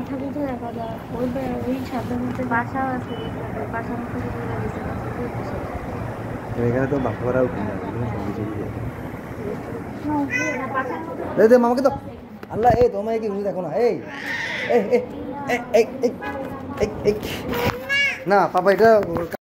মাথা বুঝে দেখা যায় ওই ছাদের মধ্যে বাসাও আছে, বাসার মধ্যে এখানে তো বাসা করা উঠে না, মামাকে তো আল্লাহ এই তোমায় কি দেখো না এই এই এই এই এই না পাপা এটা